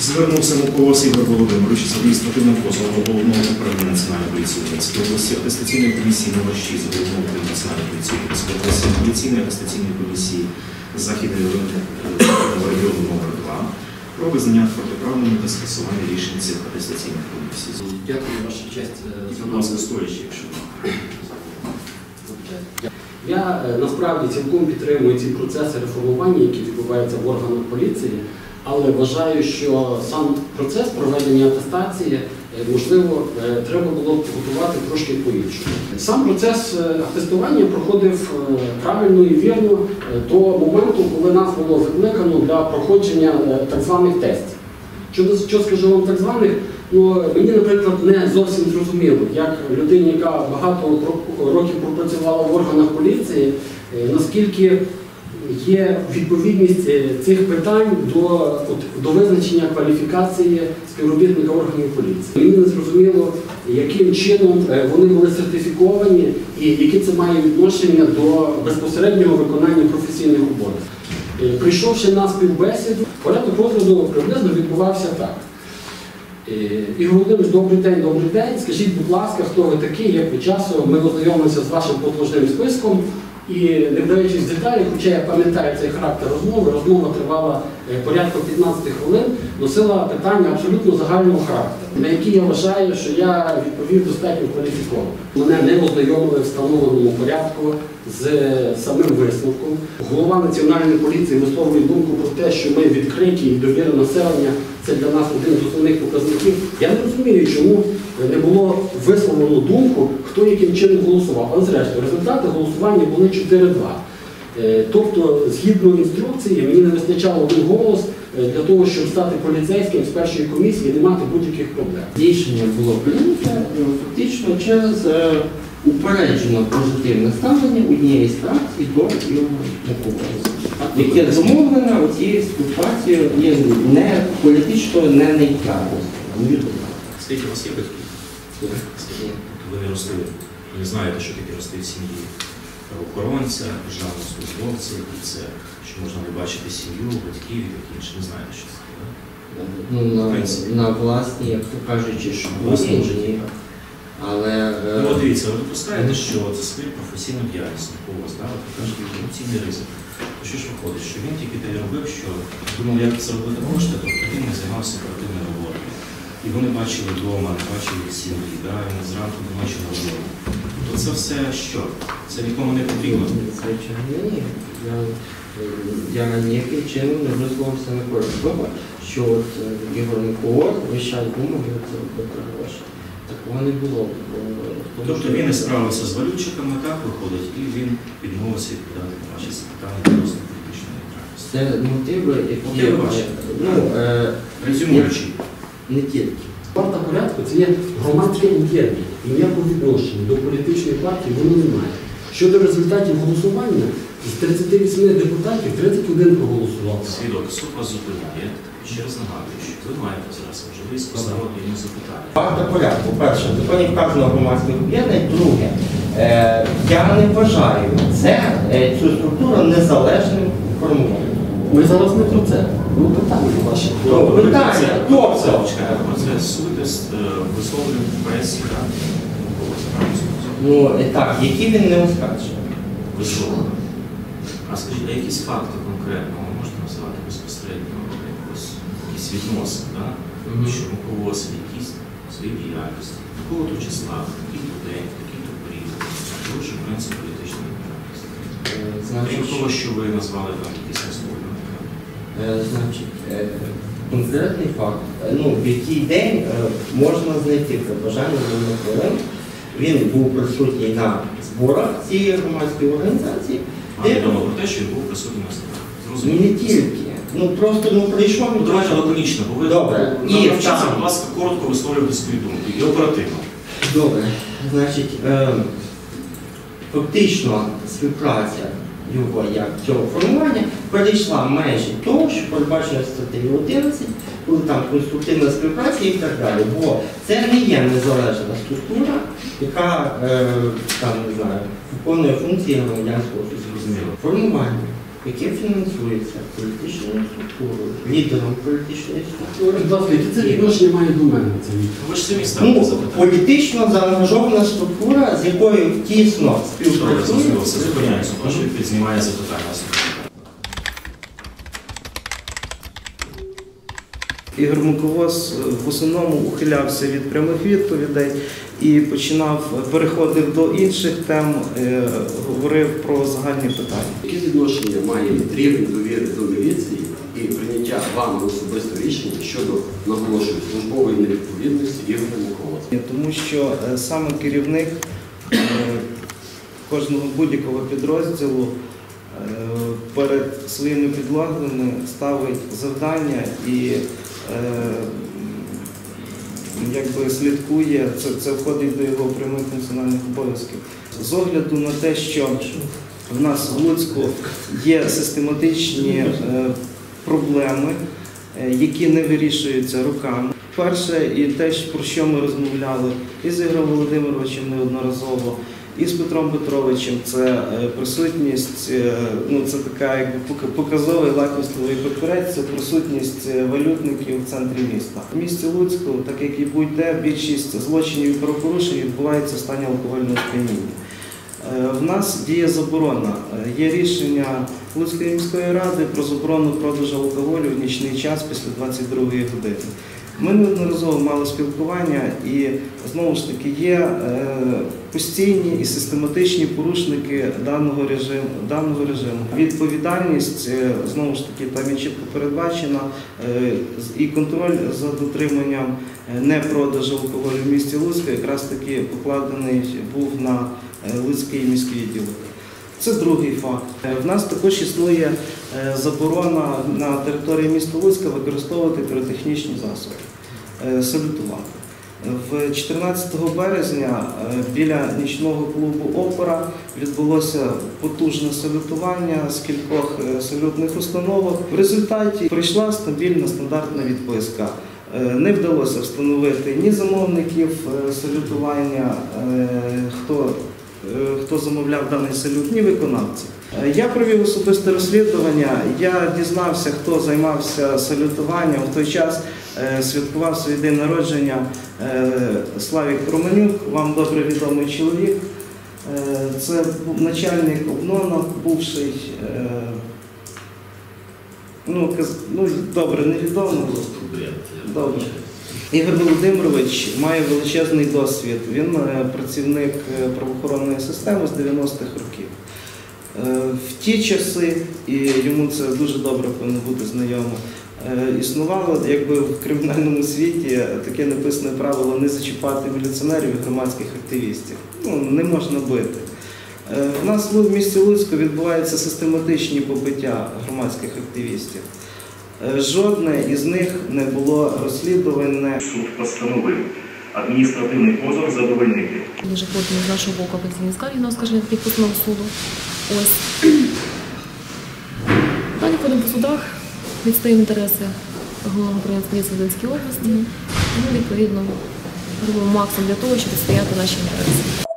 Звернувся Муковос Ігор Володимирович з адміністративним позовом до Головного управління Національної поліції Одеської області, атестаційної комісії номер 6 з Головного управління Національної поліції Одеської області, апеляційної атестаційної комісії Західної району номер 2 про визнання протиправними та скасування рішень цих атестаційних комісій. Дякую, ваша честь, за Будь ласка, стоячи, якщо я насправді цілком підтримую ці процеси реформування, які відбуваються в органах поліції, але вважаю, що сам процес проведення атестації, можливо, треба було б готувати трошки по-іншому. Сам процес атестування проходив правильно і вірно до моменту, коли нас було закликано для проходження так званих тестів. Що скажу вам так званих? Ну, мені, наприклад, не зовсім зрозуміло, як людині, яка багато років пропрацювала в органах поліції, наскільки є відповідність цих питань до визначення кваліфікації співробітника органів поліції. Мені не зрозуміло, яким чином вони були сертифіковані і яке це має відношення до безпосереднього виконання професійних обов'язків. Прийшовши на співбесіду, порядок розгляду приблизно відбувався так. Ігор Володимирович, добрий день. Скажіть, будь ласка, хто ви такий, як ви часу, ми ознайомилися з вашим послужним списком. І не вдаючись в деталі, хоча я пам'ятаю цей характер розмови, розмова тривала порядку 15 хвилин, носила питання абсолютно загального характеру, на які я вважаю, що я відповів достатньо кваліфіковано. Мене не ознайомили в встановленому порядку з самим висновком. Голова Національної поліції висловлює думку про те, що ми відкриті і довіра населення – це для нас один з основних показників. Я не розумію, чому не було висловлено думку, хто яким чином голосував. Але зрештою, результати голосування були 4-2. Тобто, згідно інструкції, мені не вистачало один голос для того, щоб стати поліцейським з першої комісії і не мати будь-яких проблем. Рішення було прийнято фактично через упереджено позитивне ставлення однієї з фракцій до Муковоза, яке зумовлено цією співпрацею є не політично не нейтральною. скільки у вас є батьків? Скільки? Ви не росли, ви не знаєте, що таке рости в сім'ї охоронця, державного службовця, і це, що можна не бачити сім'ю, батьків і таке інше. Не знаєте, що це таке, так? Ну, на власні, як то кажучи, що інженер. Але... Ну, дивіться, ви допускаєте, що за свою професійну діяльність Муковос, ви кажете, емоційний ризик. То що ж виходить, що він тільки те робив, що думав, як це робити можете, тобто він не займався оперативною роботою. І вони бачили вдома, бачили сім'ї, вони зранку до ночі на роботу. То це все що? Це нікому не потрібно? Звичайно, ні. Я ніяким чином не висловився на користь того, що от Ігор Муковос весь час думав, як це робити гроші. Такого не було. Тобто він не справився з валютчиками, так виходить, і він відмовився відповідати на ваші запитання відносно політичної нейтральності. Це мотиви, які ваші? Резюмуючи. Не тільки. Варта порядку – це є громадське об'єднання. І ніякого відношення до політичної партії воно немає. Щодо результатів голосування, з 38 депутатів 31 проголосував. Свідок, суд вас зупиняє. Ще раз нагадую, що ви маєте зараз можливість поставити йому запитання. Варта порядку. Перше, в законі вказано громадських об'єднань. Друге, я не вважаю цю структуру незалежним формуванням. Ми зараз не про це. Ну, питання ваше. Питання, хто це? Про це суд висловлює в пресі, так? Ну, так, які він не оскаржує. Висловлює. А скажіть, а якісь факти конкретно ви можете назвати безпосередньо якісь відносин, так? Що Муковос якісь свої діяльності, такого-то числа, такий-то день, такий-то період, порушив принцип політичної нейтральності. Крім того, що ви назвали там якісь висловлювання. Значить, конкретний факт, в який день можна знайти при бажанні за хвилин. Він був присутній на зборах цієї громадської організації. А відомо про те, що він був присутній на зборах. Зрозуміло. Не тільки. Просто прийшов. Ну, давайте лаконічно, бо ви навчіться, будь ласка, коротко висловлювати свої думки і оперативно. Добре. Значить, фактично співпраця його як цього формування перейшла межі того, що передбачено статтею 11, коли там конструктивна співпраця і так далі. Бо це не є незалежна структура, яка виконує функції громадянського суспільства. Формування. яке фінансується політичною структурою, лідером політичної структури. Будь ласка, яке це відношення має до мене? Це Ви ж самі ставите запитання. Політично заангажована структура, з якою тісно Добре, співпрацює. зрозуміло, все зупиняється. Прошу відповідь, знімає запитання. Ігор Муковоз в основному ухилявся від прямих відповідей і переходив до інших тем, говорив про загальні питання. яке відношення має рівень довіри до міліції і прийняття вами особисто рішення щодо, наголошую, службової невідповідності Ігоря Муковоза? Тому що саме керівник кожного будь-якого підрозділу перед своїми підлеглими ставить завдання і якби слідкує, це входить до його прямих функціональних обов'язків. З огляду на те, що в нас в Луцьку є систематичні проблеми, які не вирішуються руками. Перше, і те, про що ми розмовляли і з Ігорем Володимировичем неодноразово, і з Петром Петровичем, це присутність, це така якби показовий лакмусовий папірець, це присутність валютників в центрі міста. В місті Луцьку, так як і будь-де, більшість злочинів і правопорушень відбувається в стані алкогольного сп'яніння. В нас діє заборона. Є рішення Луцької міської ради про заборону продажу алкоголю в нічний час після 22-ї години. Ми неодноразово мали спілкування і, знову ж таки, є постійні і систематичні порушники даного режиму. Відповідальність, знову ж таки, там є чітко передбачена, і контроль за дотриманням непродажу алкоголю в місті Луцьку якраз таки покладений був на Луцький міський відділ. Це другий факт. В нас також існує заборона на території міста Луцька використовувати піротехнічні засоби, салютувати. В 14 березня біля нічного клубу «Опера» відбулося потужне салютування з кількох салютних установок. В результаті прийшла стабільна стандартна відписка. Не вдалося встановити ні замовників салютування, хто замовляв даний салют, ні виконавців. Я провів особисте розслідування, я дізнався, хто займався салютуванням. В той час святкував свій день народження Славік Романюк, вам добре відомий чоловік. Це начальник ОБНОНа, бувший, добре, невідомо. Добре. Ігор Володимирович має величезний досвід. Він працівник правоохоронної системи з 90-х років. В ті часи, і йому це дуже добре повинно бути знайомо, існувало якби в кримінальному світі таке написане правило не зачіпати міліціонерів і громадських активістів. Не можна бити. У нас в місті Луцьку відбуваються систематичні побиття громадських активістів. Жодне із них не було розслідуване. Суд постановив адміністративний позов задовольнити. Ніже подано з нашого боку апеляційні скарги на оскарження таких постанов суду. Ось. Далі ходимо по судах, відстоїмо інтереси головного управління поліції в Волинській області. І, відповідно, робимо максимум для того, щоб відстояти наші інтереси.